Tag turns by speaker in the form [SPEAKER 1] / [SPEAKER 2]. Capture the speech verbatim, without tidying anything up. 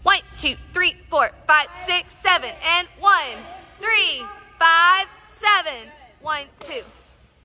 [SPEAKER 1] One, two, three, four, five, six, seven, and one, three, five, seven, one, two.